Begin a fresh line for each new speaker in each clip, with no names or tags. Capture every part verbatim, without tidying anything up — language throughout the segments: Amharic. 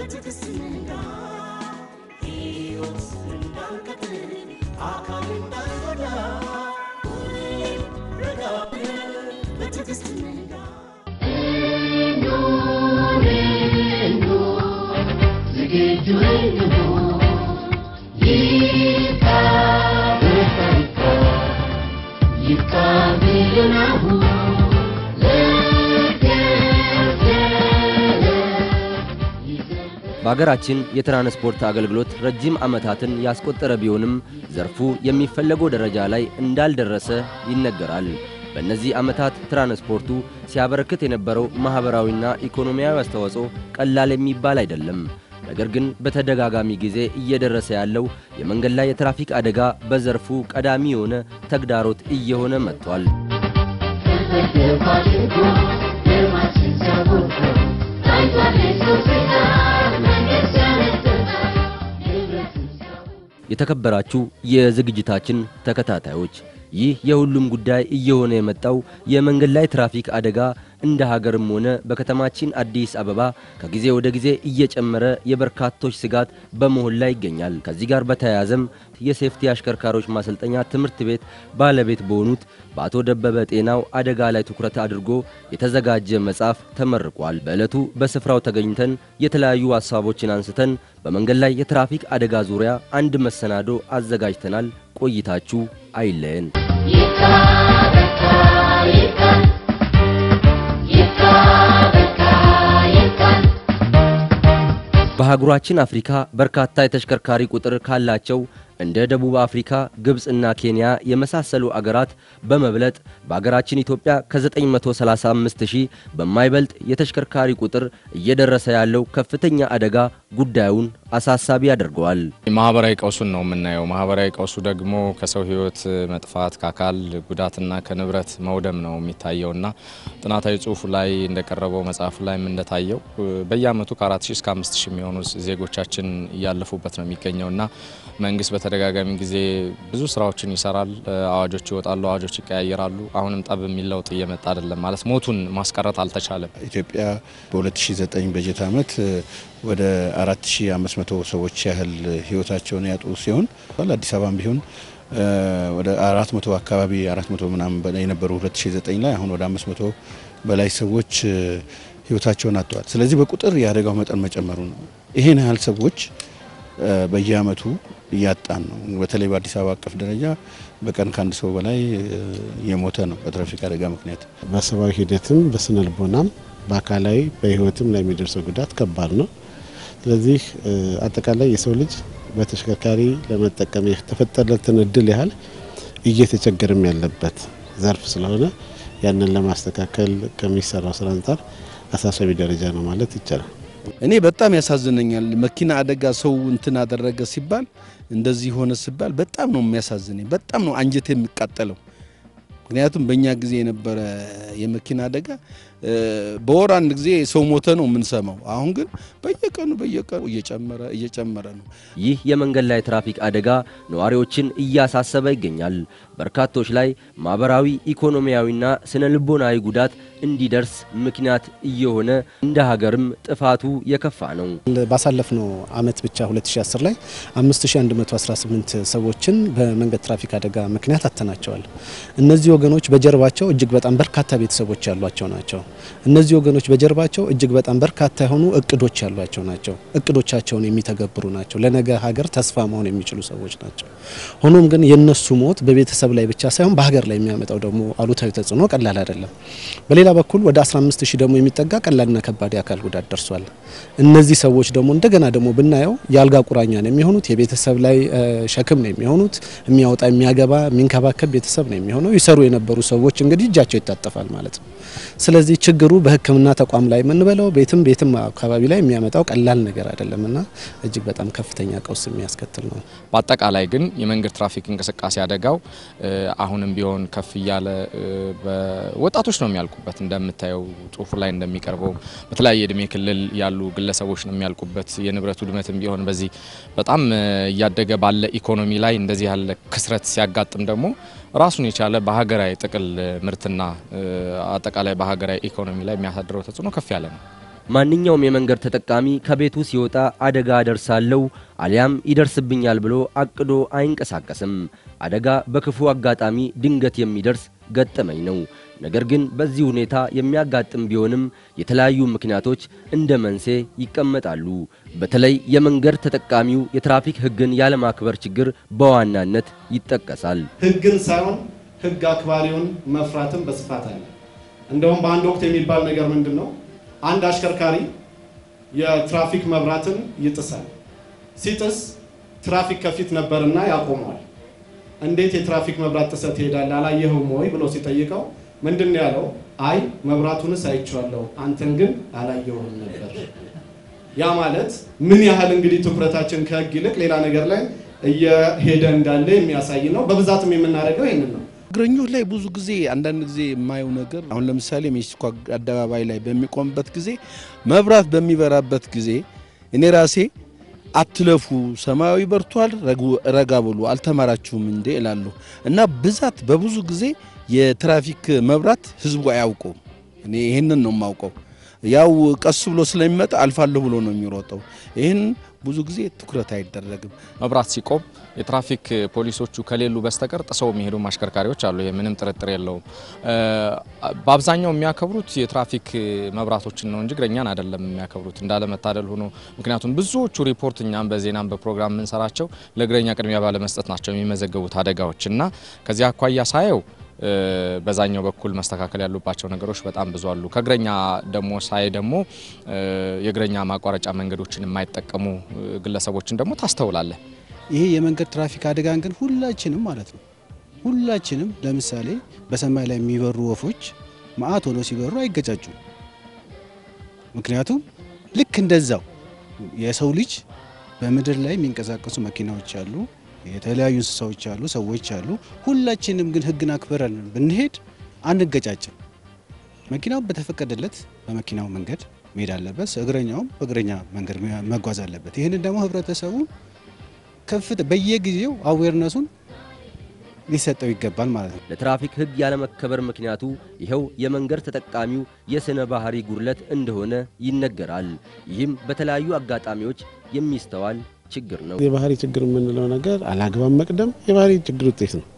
በአገራችን የትራንስፖርት አገልግሎት ረጅም ዓመታትን ያስቆጠረ ቢሆንም ዘርፉ የሚፈለገው ደረጃ ላይ እንዳልደረሰ ይነገራል። በእነዚህ ዓመታት ትራንስፖርቱ ሲያበረክት የነበረው ማህበራዊና ኢኮኖሚያዊ አስተዋጽኦ ቀላል የሚባል አይደለም። ነገር ግን በተደጋጋሚ ጊዜ እየደረሰ ያለው የመንገድ ላይ የትራፊክ አደጋ በዘርፉ ቀዳሚ የሆነ ተግዳሮት እየሆነ መጥቷል። የተከበራችሁ የዝግጅታችን ተከታታዮች ይህ የሁሉም ጉዳይ እየሆነ የመጣው የመንገድ ላይ ትራፊክ አደጋ እንደ ሀገርም ሆነ በከተማችን አዲስ አበባ ከጊዜ ወደ ጊዜ እየጨመረ የበርካቶች ስጋት በመሆን ላይ ይገኛል። ከዚህ ጋር በተያያዘም የሴፍቲ አሽከርካሪዎች ማሰልጠኛ ትምህርት ቤት ባለቤት በሆኑት በአቶ ደበበ ጤናው አደጋ ላይ ትኩረት አድርጎ የተዘጋጀ መጽሐፍ ተመርቋል። በእለቱ በስፍራው ተገኝተን የተለያዩ ሐሳቦችን አንስተን በመንገድ ላይ የትራፊክ አደጋ ዙሪያ አንድ መሰናዶ አዘጋጅተናል። ቆይታችሁ አይለየን። በሀገራችን አፍሪካ በርካታ የተሽከርካሪ ቁጥር ካላቸው እንደ ደቡብ አፍሪካ፣ ግብጽና ኬንያ የመሳሰሉ አገራት በመብለጥ በአገራችን ኢትዮጵያ ከ935 ሺህ በማይበልጥ የተሽከርካሪ ቁጥር እየደረሰ ያለው ከፍተኛ አደጋ ጉዳዩን አሳሳቢ ያደርገዋል።
ማህበራዊ ቀውሱን ነው የምናየው። ማህበራዊ ቀውሱ ደግሞ ከሰው ህይወት መጥፋት፣ ከአካል ጉዳትና ከንብረት መውደም ነው የሚታየውና ጥናታዊ ጽሑፉ ላይ እንደቀረበው መጽሐፉ ላይም እንደታየው በየአመቱ ከ4 ሺህ እስከ አምስት ሺህ የሚሆኑ ዜጎቻችን ያለፉበት ነው የሚገኘውና መንግስት በተደጋጋሚ ጊዜ ብዙ ስራዎችን ይሰራል። አዋጆች ይወጣሉ፣ አዋጆች ይቀያየራሉ። አሁንም ጠብ የሚለውጥ እየመጣ አይደለም ማለት ሞቱን ማስቀረት አልተቻለም።
ኢትዮጵያ በ2009 በጀት ዓመት ወደ አራት ሺህ አምስት መቶ ሰዎች ያህል ህይወታቸውን ያጡ ሲሆን አዲስ አበባም ቢሆን ወደ አራት መቶ አካባቢ አራት መቶ ምናምን በላይ የነበሩ ሁለት ሺህ ዘጠኝ ላይ አሁን ወደ አምስት መቶ በላይ ሰዎች ህይወታቸውን አጥተዋል። ስለዚህ በቁጥር ያደጋው መጠን መጨመሩ ነው። ይሄን ያህል ሰዎች በየአመቱ እያጣን ነው። በተለይ በአዲስ አበባ አቀፍ ደረጃ በቀን ከአንድ ሰው በላይ የሞተ ነው በትራፊክ አደጋ ምክንያት።
በሰብአዊ ሂደትም በስነልቦናም በአካላዊ በህይወትም ላይ የሚደርሰው ጉዳት ከባድ ነው። ስለዚህ አጠቃላይ የሰው ልጅ በተሽከርካሪ ለመጠቀም የተፈጠረለትን እድል ያህል እየተቸገረም ያለበት ዘርፍ ስለሆነ ያንን ለማስተካከል ከሚሰራው ስራ አንፃር አሳሳቢ ደረጃ ነው ማለት ይቻላል።
እኔ በጣም ያሳዝነኛል። መኪና አደጋ ሰው እንትን አደረገ ሲባል እንደዚህ ሆነ ሲባል በጣም ነው የሚያሳዝነኝ። በጣም ነው አንጀቴ የሚቃጠለው። ምክንያቱም በእኛ ጊዜ የነበረ የመኪና አደጋ በወር አንድ ጊዜ ሰው ሞተ ነው የምንሰማው። አሁን ግን በየቀኑ በየቀኑ እየጨመረ እየጨመረ ነው።
ይህ የመንገድ ላይ ትራፊክ አደጋ ነዋሪዎችን እያሳሰበ ይገኛል። በርካቶች ላይ ማህበራዊ፣ ኢኮኖሚያዊና ስነልቦናዊ ጉዳት እንዲደርስ ምክንያት እየሆነ እንደ ሀገርም ጥፋቱ የከፋ ነው።
ባሳለፍነው አመት ብቻ ሁለት ሺህ አስር ላይ አምስት ሺህ አንድ መቶ አስራ ስምንት ሰዎችን በመንገድ ትራፊክ አደጋ ምክንያት አተናቸዋል። እነዚህ ወገኖች በጀርባቸው እጅግ በጣም በርካታ ቤተሰቦች ያሏቸው ናቸው። እነዚህ ወገኖች በጀርባቸው እጅግ በጣም በርካታ የሆኑ እቅዶች ያሏቸው ናቸው። እቅዶቻቸውን የሚተገብሩ ናቸው። ለነገ ሀገር ተስፋ መሆን የሚችሉ ሰዎች ናቸው። ሆኖም ግን የነሱ ሞት በቤተሰብ ላይ ብቻ ሳይሆን በሀገር ላይ የሚያመጣው ደግሞ አሉታዊ ተጽዕኖ ቀላል አይደለም። በሌላ በኩል ወደ አስራ አምስት ሺህ ደግሞ የሚጠጋ ቀላልና ከባድ የአካል ጉዳት ደርሷል። እነዚህ ሰዎች ደግሞ እንደገና ደግሞ ብናየው ያልጋ ቁራኛ ነው የሚሆኑት። የቤተሰብ ላይ ሸክም ነው የሚሆኑት። የሚያወጣ የሚያገባ የሚንከባከብ ቤተሰብ ነው የሚሆነው። ይሰሩ የነበሩ ሰዎች እንግዲህ እጃቸው ይታጠፋል ማለት ነው። ስለዚህ ችግሩ በሕክምና ተቋም ላይ ምንበለው ቤትም ቤትም አካባቢ ላይ የሚያመጣው ቀላል ነገር አይደለምና እጅግ በጣም ከፍተኛ ቀውስ የሚያስከትል ነው።
በአጠቃላይ ግን የመንገድ ትራፊክ እንቅስቃሴ አደጋው አሁንም ቢሆን ከፍ ያለ በወጣቶች ነው የሚያልቁበት። እንደምታየው ጽሁፉ ላይ እንደሚቀርበው በተለያየ እድሜ ክልል ያሉ ግለሰቦች ነው የሚያልቁበት። የንብረት ውድመትም ቢሆን በዚህ በጣም እያደገ ባለ ኢኮኖሚ ላይ እንደዚህ ያለ ክስረት ሲያጋጥም ደግሞ ራሱን የቻለ በሀገራዊ ጥቅል ምርትና አጠቃላይ በሀገራዊ ኢኮኖሚ ላይ የሚያሳድረው ተጽዕኖ ከፍ ያለ ነው።
ማንኛውም የመንገድ ተጠቃሚ ከቤቱ ሲወጣ አደጋ ደርሳለው አሊያም ይደርስብኛል ብሎ አቅዶ አይንቀሳቀስም። አደጋ በክፉ አጋጣሚ ድንገት የሚደርስ ገጠመኝ ነው። ነገር ግን በዚህ ሁኔታ የሚያጋጥም ቢሆንም የተለያዩ ምክንያቶች እንደ መንስኤ ይቀመጣሉ። በተለይ የመንገድ ተጠቃሚው የትራፊክ ሕግን ያለማክበር ችግር በዋናነት ይጠቀሳል።
ሕግን ሳይሆን ሕግ አክባሪውን መፍራትም በስፋት አለ። እንደውም በአንድ ወቅት የሚባል ነገር ምንድነው? አንድ አሽከርካሪ የትራፊክ መብራትን ይጥሳል። ሲጥስ ትራፊክ ከፊት ነበርና ያቆመዋል። እንዴት የትራፊክ መብራት ጥሰት ይሄዳል አላየኸውም ወይ ብሎ ሲጠይቀው ምንድነው ያለው? አይ መብራቱንስ አይቼዋለሁ አንተን ግን አላየኸውም ነበር። ያ ማለት ምን ያህል እንግዲህ ትኩረታችን ከሕግ ይልቅ ሌላ ነገር ላይ እየሄደ እንዳለ የሚያሳይ ነው። በብዛትም የምናደርገው ይሄንን ነው።
እግረኞች ላይ ብዙ ጊዜ አንዳንድ ጊዜ የማየው ነገር አሁን ለምሳሌ ሜክሲኮ አደባባይ ላይ በሚቆምበት ጊዜ መብራት በሚበራበት ጊዜ እኔ ራሴ አትለፉ ሰማያዊ በርቷል ረጋ ብሉ አልተማራችሁም እንዴ እላለሁ። እና ብዛት በብዙ ጊዜ የትራፊክ መብራት ህዝቡ አያውቀው። እኔ ይሄንን ነው የማውቀው። ያው ቀስ ብሎ ስለሚመጣ አልፋለሁ ብሎ ነው የሚሮጠው። ይሄን ብዙ ጊዜ ትኩረት አይደረግም።
መብራት ሲቆም የትራፊክ ፖሊሶቹ ከሌሉ በስተቀር ጥሰው የሚሄዱ አሽከርካሪዎች አሉ። የምንም ጥርጥር የለውም። በአብዛኛው የሚያከብሩት የትራፊክ መብራቶችን ነው እንጂ እግረኛን አይደለም የሚያከብሩት እንዳለመታደል ሆኖ። ምክንያቱም ብዙዎቹ ሪፖርት እኛም በዜናም በፕሮግራም የምንሰራቸው ለእግረኛ ቅድሚያ ባለመስጠት ናቸው የሚመዘገቡት አደጋዎች እና ከዚያ አኳያ ሳየው በዛኛው በኩል መስተካከል ያሉባቸው ነገሮች በጣም ብዙ አሉ። ከእግረኛ ደሞ ሳይ ደሞ የእግረኛ ማቋረጫ መንገዶችን የማይጠቀሙ ግለሰቦችን ደሞ ታስተውላለ።
ይሄ የመንገድ ትራፊክ አደጋን ግን ሁላችንም ማለት ነው ሁላችንም ለምሳሌ በሰማይ ላይ የሚበሩ ወፎች ማአት ሆኖ ሲበሩ አይገጫጩም። ምክንያቱም ልክ እንደዛው የሰው ልጅ በመድር ላይ የሚንቀሳቀሱ መኪናዎች አሉ፣ የተለያዩ እንስሳዎች አሉ፣ ሰዎች አሉ። ሁላችንም ግን ሕግን አክብረን ብንሄድ አንገጫጭም። መኪናው በተፈቀደለት በመኪናው መንገድ መሄድ አለበት፣ እግረኛውም በእግረኛ መንገድ መጓዝ አለበት። ይሄንን ደግሞ ህብረተሰቡ ከፍተ በየጊዜው አዌርነሱን ሊሰጠው ይገባል ማለት ነው።
ለትራፊክ ሕግ ያለመከበር ምክንያቱ ይሄው የመንገድ ተጠቃሚው የስነ ባህሪ ጉድለት እንደሆነ ይነገራል። ይህም በተለያዩ አጋጣሚዎች የሚስተዋል ችግር ነው።
የባህሪ ችግር የምንለው ነገር አላግባብ መቅደም የባህሪ ችግር ውጤት ነው።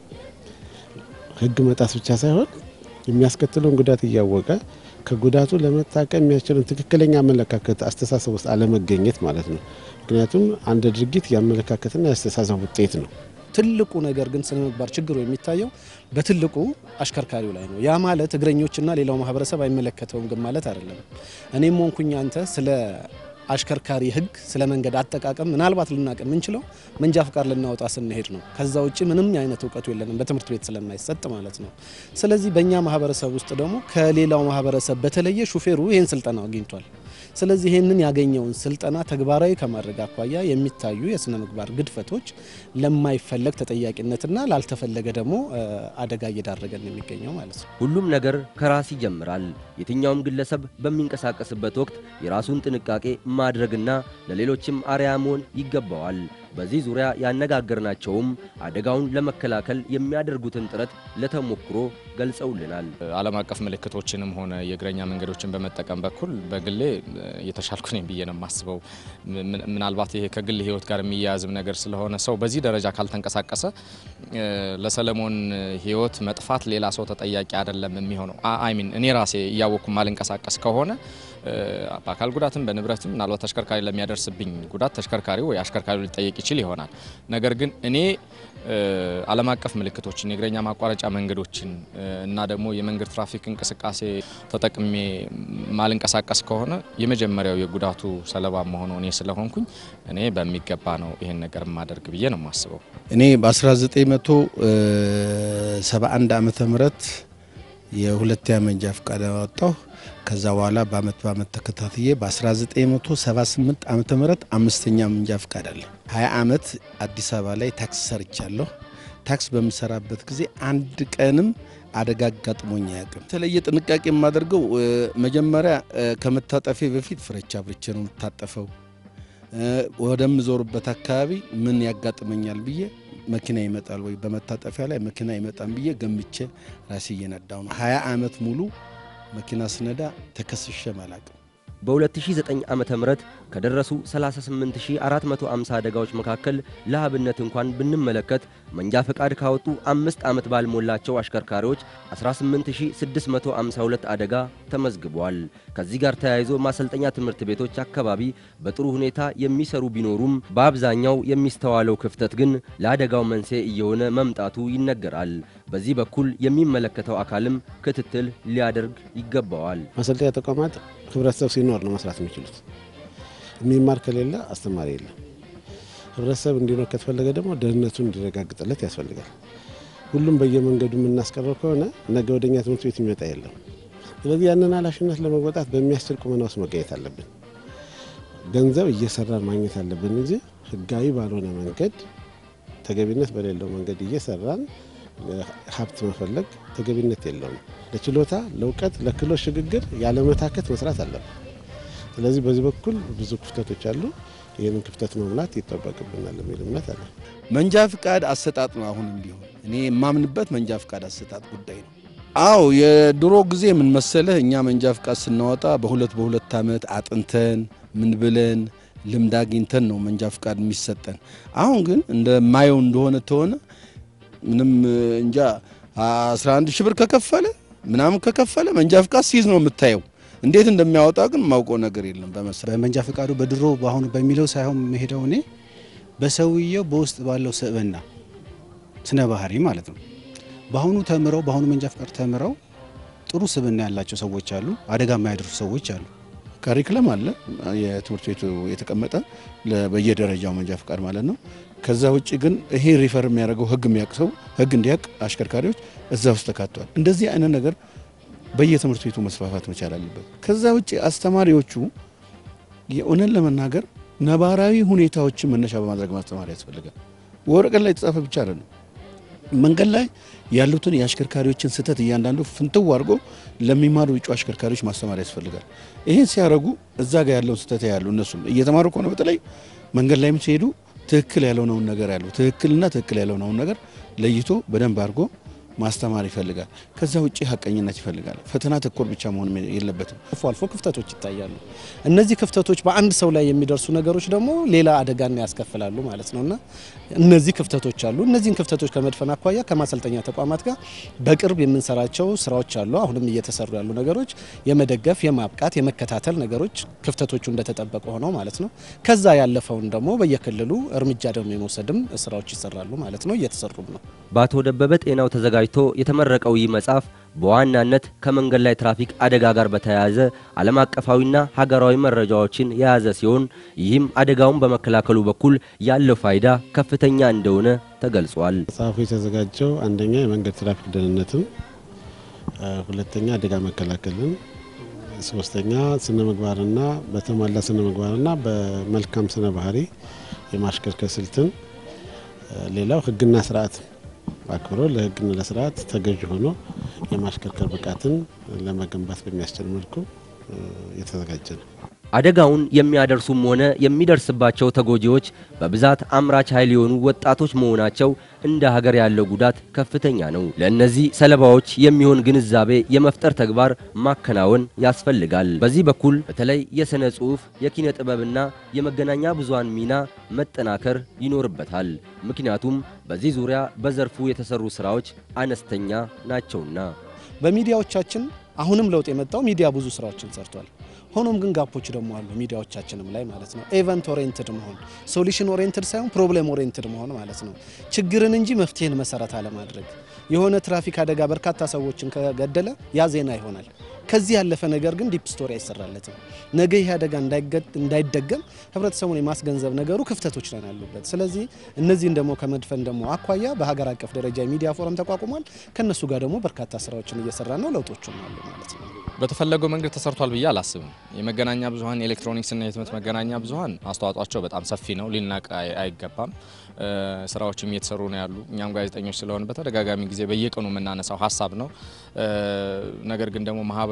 ሕግ መጣስ ብቻ ሳይሆን የሚያስከትለውን ጉዳት እያወቀ ከጉዳቱ ለመታቀም የሚያስችልን ትክክለኛ አመለካከት አስተሳሰብ ውስጥ አለመገኘት ማለት ነው። ምክንያቱም አንድ ድርጊት ያመለካከትና ያስተሳሰብ ውጤት ነው።
ትልቁ ነገር ግን ስነ ምግባር ችግሩ የሚታየው በትልቁ አሽከርካሪው ላይ ነው። ያ ማለት እግረኞችና ሌላው ማህበረሰብ አይመለከተውም ግን ማለት አይደለም። እኔም ሆንኩኝ አንተ ስለ አሽከርካሪ ሕግ ስለ መንገድ አጠቃቀም ምናልባት ልናቅ የምንችለው መንጃ ፍቃድ ልናወጣ ስንሄድ ነው። ከዛ ውጪ ምንም አይነት እውቀቱ የለንም በትምህርት ቤት ስለማይሰጥ ማለት ነው። ስለዚህ በእኛ ማህበረሰብ ውስጥ ደግሞ ከሌላው ማህበረሰብ በተለየ ሹፌሩ ይህን ስልጠና አግኝቷል። ስለዚህ ይህንን ያገኘውን ስልጠና ተግባራዊ ከማድረግ አኳያ የሚታዩ የስነ ምግባር ግድፈቶች ለማይፈለግ ተጠያቂነትና ላልተፈለገ ደግሞ አደጋ እየዳረገን የሚገኘው ማለት ነው።
ሁሉም ነገር ከራስ ይጀምራል። የትኛውም ግለሰብ በሚንቀሳቀስበት ወቅት የራሱን ጥንቃቄ ማድረግና ለሌሎችም አርአያ መሆን ይገባዋል። በዚህ ዙሪያ ያነጋገርናቸውም አደጋውን ለመከላከል የሚያደርጉትን ጥረት ለተሞክሮ ገልጸውልናል።
ዓለም አቀፍ ምልክቶችንም ሆነ የእግረኛ መንገዶችን በመጠቀም በኩል በግሌ የተሻልኩ ነኝ ብዬ ነው የማስበው። ምናልባት ይሄ ከግል ህይወት ጋር የሚያያዝም ነገር ስለሆነ ሰው በዚህ ደረጃ ካልተንቀሳቀሰ ለሰለሞን ህይወት መጥፋት ሌላ ሰው ተጠያቂ አይደለም የሚሆነው። አይ ሚን እኔ ራሴ እያወቅኩ ማልንቀሳቀስ ከሆነ በአካል ጉዳትም በንብረትም ምናልባት ተሽከርካሪ ለሚያደርስብኝ ጉዳት ተሽከርካሪው ወይ አሽከርካሪው ሊጠየቅ ይችል ይሆናል። ነገር ግን እኔ ዓለም አቀፍ ምልክቶችን የእግረኛ ማቋረጫ መንገዶችን እና ደግሞ የመንገድ ትራፊክ እንቅስቃሴ ተጠቅሜ ማልንቀሳቀስ ከሆነ የመጀመሪያው የጉዳቱ ሰለባ መሆኑ እኔ ስለሆንኩኝ እኔ በሚገባ ነው ይሄን ነገር ማድረግ ብዬ ነው የማስበው።
እኔ በ1971 ዓመተ ምህረት የሁለተኛ መንጃ ፍቃድ አወጣሁ። ከዛ በኋላ በአመት በአመት ተከታትዬ በ1978 ዓመተ ምህረት አምስተኛ መንጃ ፍቃድ አለ። ሃያ አመት አዲስ አበባ ላይ ታክሲ ሰርቻለሁ። ታክስ በመሰራበት ጊዜ አንድ ቀንም አደጋ አጋጥሞኝ አያውቅም። ተለየ ጥንቃቄ የማደርገው መጀመሪያ ከመታጠፌ በፊት ፍሬቻ ብቻ ነው የምታጠፈው። ወደም ዞርበት አካባቢ ምን ያጋጥመኛል ብዬ መኪና ይመጣል ወይ በመታጠፊያ ላይ መኪና ይመጣል ብዬ ገምቼ ራሴ እየነዳው ነው። ሃያ አመት ሙሉ መኪና ስነዳ ተከስሼ ማላቅ
በ2009 ዓመተ ምህረት ከደረሱ ሰላሳ ስምንት ሺህ አራት መቶ ሃምሳ አደጋዎች መካከል ለአብነት እንኳን ብንመለከት መንጃ ፈቃድ ካወጡ አምስት ዓመት ባልሞላቸው አሽከርካሪዎች አስራ ስምንት ሺህ ስድስት መቶ ሃምሳ ሁለት አደጋ ተመዝግቧል። ከዚህ ጋር ተያይዞ ማሰልጠኛ ትምህርት ቤቶች አካባቢ በጥሩ ሁኔታ የሚሰሩ ቢኖሩም በአብዛኛው የሚስተዋለው ክፍተት ግን ለአደጋው መንስኤ እየሆነ መምጣቱ ይነገራል። በዚህ በኩል የሚመለከተው አካልም ክትትል ሊያደርግ ይገባዋል።
ማሰልጠኛ ተቋማት ህብረተሰብ ሲኖር ነው መስራት የሚችሉት። የሚማር ከሌለ አስተማሪ የለም። ህብረተሰብ እንዲኖር ከተፈለገ ደግሞ ደህንነቱን እንዲረጋግጥለት ያስፈልጋል። ሁሉም በየመንገዱ የምናስቀረው ከሆነ ነገ ወደኛ ትምህርት ቤት የሚመጣ የለም። ስለዚህ ያንን ኃላፊነት ለመወጣት በሚያስችል ቁመና ውስጥ መገኘት አለብን። ገንዘብ እየሰራን ማግኘት አለብን እንጂ ህጋዊ ባልሆነ መንገድ ተገቢነት በሌለው መንገድ እየሰራን ሀብት መፈለግ ተገቢነት የለውም። ለችሎታ ለውቀት ለክህሎት ሽግግር ያለ መታከት መስራት አለብን። ስለዚህ በዚህ በኩል ብዙ ክፍተቶች አሉ። ይህንን ክፍተት መሙላት ይጠበቅብናል የሚል እምነት አለ።
መንጃ ፍቃድ አሰጣጥ ነው አሁንም ቢሆን እኔ የማምንበት መንጃ ፍቃድ አሰጣጥ ጉዳይ ነው። አዎ የድሮ ጊዜ ምን መሰለህ እኛ መንጃ ፍቃድ ስናወጣ በሁለት በሁለት ዓመት አጥንተን ምን ብለን ልምድ አግኝተን ነው መንጃ ፍቃድ የሚሰጠን። አሁን ግን እንደማየው እንደሆነ ተሆነ ምንም እንጃ አስራ አንድ ሺህ ብር ከከፈለ ምናምን ከከፈለ መንጃ ፍቃድ ሲይዝ ነው የምታየው። እንዴት እንደሚያወጣ ግን ማውቀው ነገር የለም። በመሰለ
በመንጃ ፍቃዱ በድሮ በአሁኑ በሚለው ሳይሆን መሄደው እኔ በሰውየው በውስጥ ባለው ስብዕና ስነ ባህሪ ማለት ነው። በአሁኑ ተምረው በአሁኑ መንጃ ፍቃድ ተምረው ጥሩ ስብዕና ያላቸው ሰዎች አሉ፣ አደጋ የማያደርሱ ሰዎች አሉ።
ካሪክለም አለ የትምህርት ቤቱ የተቀመጠ በየደረጃው መንጃ ፍቃድ ማለት ነው። ከዛ ውጪ ግን ይሄ ሪፈር የሚያደርገው ህግ የሚያቅሰው ህግ እንዲያቅ አሽከርካሪዎች እዛ ውስጥ ተካቷል። እንደዚህ አይነት ነገር በየትምህርት ቤቱ መስፋፋት መቻል አለበት። ከዛ ውጪ አስተማሪዎቹ የኦነን ለመናገር ነባራዊ ሁኔታዎችን መነሻ በማድረግ ማስተማር ያስፈልጋል። ወረቀት ላይ የተጻፈ ብቻ አይደለም። መንገድ ላይ ያሉትን የአሽከርካሪዎችን ስህተት እያንዳንዱ ፍንትው አድርጎ ለሚማሩ እጩ አሽከርካሪዎች ማስተማር ያስፈልጋል። ይሄን ሲያረጉ እዛ ጋር ያለውን ስህተት ያሉ እነሱም እየተማሩ ከሆነ በተለይ መንገድ ላይም ሲሄዱ ትክክል ያልሆነውን ነገር ያሉ ትክክልና ትክክል ያልሆነውን ነገር ለይቶ በደንብ አድርጎ ማስተማር ይፈልጋል። ከዛ ውጪ ሐቀኝነት ይፈልጋል። ፈተና ተኮር ብቻ መሆን የለበትም።
አልፎ አልፎ ክፍተቶች ይታያሉ። እነዚህ ክፍተቶች በአንድ ሰው ላይ የሚደርሱ ነገሮች ደግሞ ሌላ አደጋን ያስከፍላሉ ማለት ነውና እነዚህ ክፍተቶች አሉ። እነዚህን ክፍተቶች ከመድፈን አኳያ ከማሰልጠኛ ተቋማት ጋር በቅርብ የምንሰራቸው ስራዎች አሉ። አሁንም እየተሰሩ ያሉ ነገሮች የመደገፍ የማብቃት የመከታተል ነገሮች ክፍተቶቹ እንደተጠበቁ ሆነው ማለት ነው። ከዛ ያለፈውን ደግሞ በየክልሉ እርምጃ ደግሞ የመውሰድም ስራዎች ይሰራሉ ማለት ነው፣ እየተሰሩም ነው።
በአቶ ደበበ ጤናው ተዘጋጅቶ የተመረቀው ይህ መጽሐፍ በዋናነት ከመንገድ ላይ ትራፊክ አደጋ ጋር በተያያዘ ዓለም አቀፋዊና ሀገራዊ መረጃዎችን የያዘ ሲሆን ይህም አደጋውን በመከላከሉ በኩል ያለው ፋይዳ ከፍተኛ እንደሆነ ተገልጿል።
መጽሐፉ የተዘጋጀው አንደኛ የመንገድ ትራፊክ ደህንነትን፣ ሁለተኛ አደጋ መከላከልን፣ ሶስተኛ ስነ ምግባርና በተሟላ ስነ ምግባርና በመልካም ስነ ባህሪ የማሽከርከር ስልትን፣ ሌላው ህግና ስርዓት አክብሮ ለህግና ለስርዓት ተገዥ ሆኖ የማሽከርከር ብቃትን ለመገንባት በሚያስችል መልኩ የተዘጋጀ ነው።
አደጋውን የሚያደርሱም ሆነ የሚደርስባቸው ተጎጂዎች በብዛት አምራች ኃይል የሆኑ ወጣቶች መሆናቸው እንደ ሀገር ያለው ጉዳት ከፍተኛ ነው። ለእነዚህ ሰለባዎች የሚሆን ግንዛቤ የመፍጠር ተግባር ማከናወን ያስፈልጋል። በዚህ በኩል በተለይ የሥነ ጽሑፍ የኪነ ጥበብና የመገናኛ ብዙሃን ሚና መጠናከር ይኖርበታል። ምክንያቱም በዚህ ዙሪያ በዘርፉ የተሰሩ ስራዎች አነስተኛ ናቸውና።
በሚዲያዎቻችን አሁንም ለውጥ የመጣው ሚዲያ ብዙ ስራዎችን ሰርቷል። ሆኖም ግን ጋፖች ደግሞ አሉ ሚዲያዎቻችንም ላይ ማለት ነው። ኢቨንት ኦሪየንትድ መሆን፣ ሶሉሽን ኦሪየንትድ ሳይሆን ፕሮብሌም ኦሪየንትድ መሆን ማለት ነው። ችግርን እንጂ መፍትሄን መሰረት አለማድረግ። የሆነ ትራፊክ አደጋ በርካታ ሰዎችን ከገደለ ያ ዜና ይሆናል። ከዚህ ያለፈ ነገር ግን ዲፕ ስቶሪ አይሰራለትም። ነገ ይህ አደጋ እንዳይደገም ህብረተሰቡን የማስገንዘብ ነገሩ ክፍተቶች ላይ ያሉበት። ስለዚህ እነዚህን ደግሞ ከመድፈን ደግሞ አኳያ በሀገር አቀፍ ደረጃ የሚዲያ ፎረም ተቋቁሟል። ከነሱ ጋር ደግሞ በርካታ ስራዎችን እየሰራ ነው። ለውጦችም አሉ ማለት ነው።
በተፈለገው መንገድ ተሰርቷል ብዬ አላስብም። የመገናኛ ብዙሃን የኤሌክትሮኒክስ እና የህትመት መገናኛ ብዙሃን አስተዋጽኦቸው በጣም ሰፊ ነው፣ ሊናቅ አይገባም። ስራዎችም እየተሰሩ ነው ያሉ። እኛም ጋዜጠኞች ስለሆነ በተደጋጋሚ ጊዜ በየቀኑ የምናነሳው ሀሳብ ነው። ነገር ግን ደግሞ ማህበረ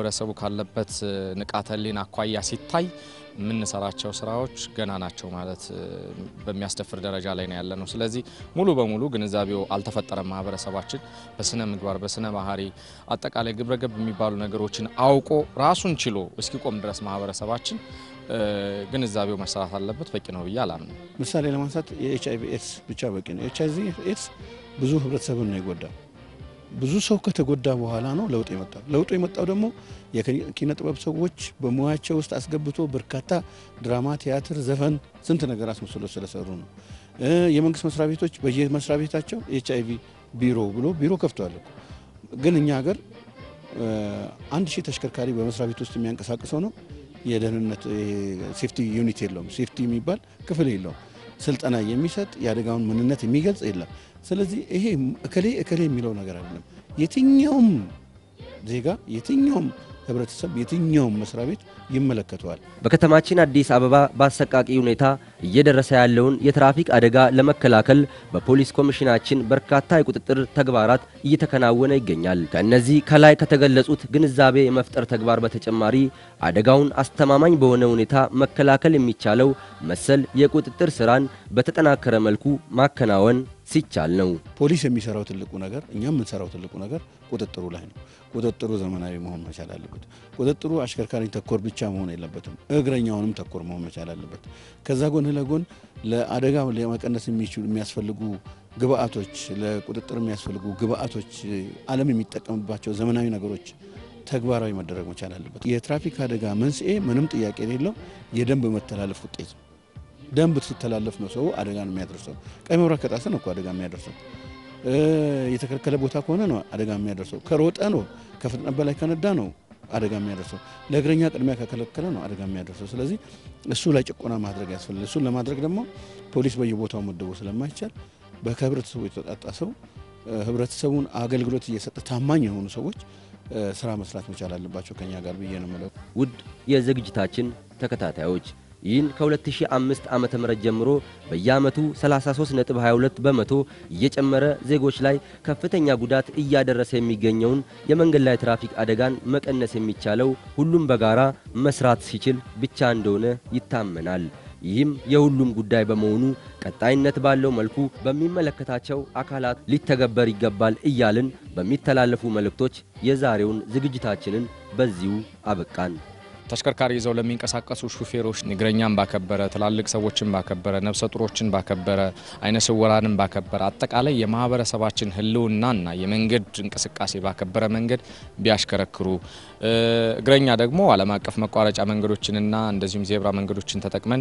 ማህበረሰቡ ካለበት ንቃተ ህሊና አኳያ ሲታይ ምን ሰራቸው ስራዎች ገና ናቸው ማለት በሚያስደፍር ደረጃ ላይ ነው ያለነው። ስለዚህ ሙሉ በሙሉ ግንዛቤው አልተፈጠረም። ማህበረሰባችን በስነ ምግባር በስነ ባህሪ አጠቃላይ ግብረገብ የሚባሉ ነገሮችን አውቆ ራሱን ችሎ እስኪቆም ድረስ ማህበረሰባችን ግንዛቤው መሰራት አለበት። በቂ ነው ብዬ አላምንም።
ምሳሌ ለማንሳት የኤችአይቪ ኤድስ ብቻ በቂ ነው። ኤችአይቪ ኤድስ ብዙ ህብረተሰብን ነው የጎዳው። ብዙ ሰው ከተጎዳ በኋላ ነው ለውጥ የመጣው። ለውጡ የመጣው ደግሞ የኪነ ጥበብ ሰዎች በሙያቸው ውስጥ አስገብቶ በርካታ ድራማ፣ ቲያትር፣ ዘፈን ስንት ነገር አስመስሎ ስለሰሩ ነው። የመንግስት መስሪያ ቤቶች በየመስሪያ ቤታቸው ኤችአይቪ ቢሮ ብሎ ቢሮ ከፍተዋል። ግን እኛ ሀገር አንድ ሺህ ተሽከርካሪ በመስሪያ ቤት ውስጥ የሚያንቀሳቅሰው ነው። የደህንነት ሴፍቲ ዩኒት የለውም። ሴፍቲ የሚባል ክፍል የለውም። ስልጠና የሚሰጥ የአደጋውን ምንነት የሚገልጽ የለም። ስለዚህ ይሄ እከሌ እከሌ የሚለው ነገር አይደለም። የትኛውም ዜጋ የትኛውም ህብረተሰብ የትኛውም መስሪያ ቤት ይመለከተዋል።
በከተማችን አዲስ አበባ በአሰቃቂ ሁኔታ እየደረሰ ያለውን የትራፊክ አደጋ ለመከላከል በፖሊስ ኮሚሽናችን በርካታ የቁጥጥር ተግባራት እየተከናወነ ይገኛል። ከነዚህ ከላይ ከተገለጹት ግንዛቤ የመፍጠር ተግባር በተጨማሪ አደጋውን አስተማማኝ በሆነ ሁኔታ መከላከል የሚቻለው መሰል የቁጥጥር ስራን በተጠናከረ መልኩ ማከናወን ሲቻል ነው።
ፖሊስ የሚሰራው ትልቁ ነገር እኛም የምንሰራው ትልቁ ነገር ቁጥጥሩ ላይ ነው። ቁጥጥሩ ዘመናዊ መሆን መቻል አለበት። ቁጥጥሩ አሽከርካሪ ተኮር ብቻ መሆን የለበትም። እግረኛውንም ተኮር መሆን መቻል አለበት። ከዛ ጎን ለጎን ለአደጋ ለመቀነስ የሚችሉ የሚያስፈልጉ ግብአቶች ለቁጥጥር የሚያስፈልጉ ግብአቶች ዓለም የሚጠቀምባቸው ዘመናዊ ነገሮች ተግባራዊ መደረግ መቻል አለበት። የትራፊክ አደጋ መንስኤ ምንም ጥያቄ የሌለው የደንብ መተላለፍ ውጤት ነው። ደንብ ሲተላለፍ ነው ሰው አደጋን የሚያደርሰው። ቀይ መብራት ከጣሰ ነው አደጋ የሚያደርሰው። የተከለከለ ቦታ ከሆነ ነው አደጋ የሚያደርሰው። ከሮጠ ነው ከፍጥነት በላይ ከነዳ ነው አደጋ የሚያደርሰው። ለእግረኛ ቅድሚያ ከከለከለ ነው አደጋ የሚያደርሰው። ስለዚህ እሱ ላይ ጭቆና ማድረግ ያስፈልጋል። እሱን ለማድረግ ደግሞ ፖሊስ በየቦታው መድቦ ስለማይቻል በህብረተሰቡ የተጣጣ ሰው ህብረተሰቡን አገልግሎት እየሰጠ ታማኝ የሆኑ ሰዎች ስራ መስራት መቻል አለባቸው ከኛ ጋር ብዬ ነው የምለው።
ውድ የዝግጅታችን ተከታታዮች ይህን ከ2005 ዓመተ ምህረት ጀምሮ በየዓመቱ ሰላሳ ሶስት ነጥብ ሃያ ሁለት በመቶ እየጨመረ ዜጎች ላይ ከፍተኛ ጉዳት እያደረሰ የሚገኘውን የመንገድ ላይ ትራፊክ አደጋን መቀነስ የሚቻለው ሁሉም በጋራ መስራት ሲችል ብቻ እንደሆነ ይታመናል። ይህም የሁሉም ጉዳይ በመሆኑ ቀጣይነት ባለው መልኩ በሚመለከታቸው አካላት ሊተገበር ይገባል እያልን በሚተላለፉ መልእክቶች የዛሬውን ዝግጅታችንን በዚሁ አበቃን።
ተሽከርካሪ ይዘው ለሚንቀሳቀሱ ሹፌሮች እግረኛን ባከበረ ትላልቅ ሰዎችን ባከበረ ነፍሰ ጡሮችን ባከበረ አይነ ስውራንን ባከበረ አጠቃላይ የማህበረሰባችን ህልውናና የመንገድ እንቅስቃሴ ባከበረ መንገድ ቢያሽከረክሩ እግረኛ ደግሞ ዓለም አቀፍ መቋረጫ መንገዶችንና እንደዚሁም ዜብራ መንገዶችን ተጠቅመን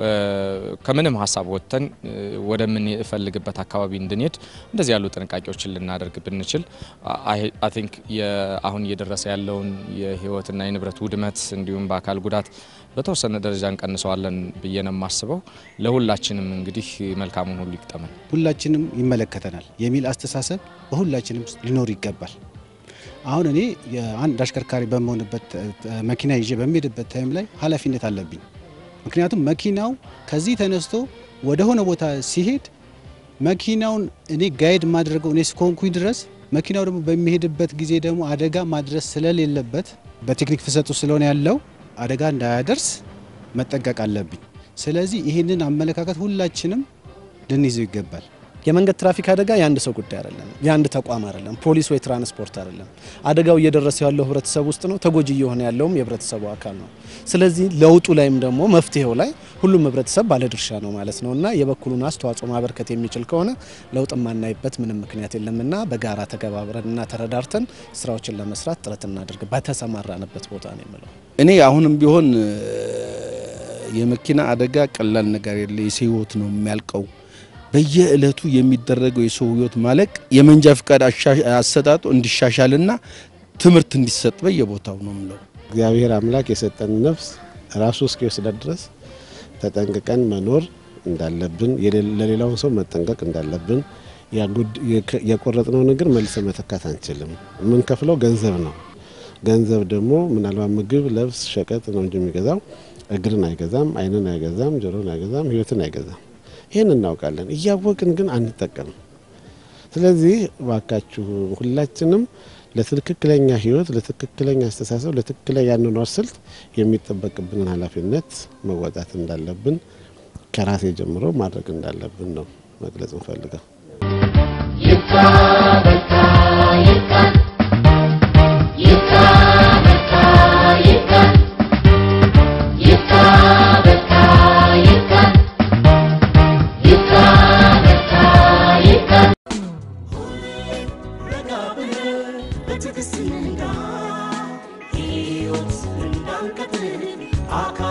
ከምንም ሐሳብ ወጥተን ወደ ምን ፈልግበት አካባቢ እንድንሄድ እንደዚህ ያሉ ጥንቃቄዎችን ልናደርግ ብንችል አይ ቲንክ የአሁን እየደረሰ ያለውን የህይወትና የንብረት ውድመት እንዲሁም በአካል ጉዳት በተወሰነ ደረጃ እንቀንሰዋለን ብዬ ነው የማስበው። ለሁላችንም እንግዲህ መልካሙን ሁሉ ይቅጠመን።
ሁላችንም ይመለከተናል የሚል አስተሳሰብ በሁላችንም ሊኖር ይገባል። አሁን እኔ የአንድ አሽከርካሪ በመሆንበት መኪና ይዤ በሚሄድበት ታይም ላይ ኃላፊነት አለብኝ። ምክንያቱም መኪናው ከዚህ ተነስቶ ወደ ሆነ ቦታ ሲሄድ መኪናውን እኔ ጋይድ ማድረገው እኔ እስከሆንኩኝ ድረስ መኪናው ደግሞ በሚሄድበት ጊዜ ደግሞ አደጋ ማድረስ ስለሌለበት በቴክኒክ ፍሰቱ ስለሆነ ያለው አደጋ እንዳያደርስ መጠንቀቅ አለብኝ። ስለዚህ ይሄንን አመለካከት ሁላችንም ልንይዘው ይገባል። የመንገድ ትራፊክ አደጋ የአንድ ሰው ጉዳይ አይደለም፣ የአንድ ተቋም አይደለም፣ ፖሊስ ወይ ትራንስፖርት አይደለም። አደጋው እየደረሰ ያለው ህብረተሰብ ውስጥ ነው። ተጎጂ የሆነ ያለውም የህብረተሰቡ አካል ነው። ስለዚህ ለውጡ ላይም ደግሞ መፍትሄው ላይ ሁሉም ህብረተሰብ ባለድርሻ ነው ማለት ነውና የበኩሉን አስተዋጽኦ ማበርከት የሚችል ከሆነ ለውጥ ማናይበት ምንም ምክንያት የለምና በጋራ ተገባብረንና ተረዳርተን ስራዎችን ለመስራት ጥረት እናድርግ በተሰማራንበት ቦታ ነው የምለው።
እኔ አሁንም ቢሆን የመኪና አደጋ ቀላል ነገር የለ፣ የሰው ህይወት ነው የሚያልቀው። በየእለቱ የሚደረገው የሰው ህይወት ማለቅ የመንጃ ፍቃድ አሰጣጡ እንዲሻሻልና ትምህርት እንዲሰጥ በየቦታው ነው ምለው።
እግዚአብሔር አምላክ የሰጠን ነፍስ ራሱ እስኪወስድ ድረስ ተጠንቅቀን መኖር እንዳለብን ለሌላው ሰው መጠንቀቅ እንዳለብን ያቆረጥነው ነገር መልሰ መተካት አንችልም። ምን ከፍለው ገንዘብ ነው። ገንዘብ ደግሞ ምናልባት ምግብ፣ ልብስ፣ ሸቀጥ ነው እንጂ የሚገዛው እግርን አይገዛም፣ አይንን አይገዛም፣ ጆሮን አይገዛም፣ ህይወትን አይገዛም። ይሄን እናውቃለን። እያወቅን ግን አንጠቀም። ስለዚህ ባካችሁ ሁላችንም ለትክክለኛ ህይወት ለትክክለኛ አስተሳሰብ ለትክክለኛ ያንኖር ስልት የሚጠበቅብንን ኃላፊነት መወጣት እንዳለብን ከራሴ ጀምሮ ማድረግ እንዳለብን ነው መግለጽ እንፈልጋለን። ይካ በቃ ይካ ይካ በቃ ይካ ይካ በቃ ይካ ይካ በቃ ይካ ረጋብህ በትግስትና ህይወት እንዳንቀጥል አካ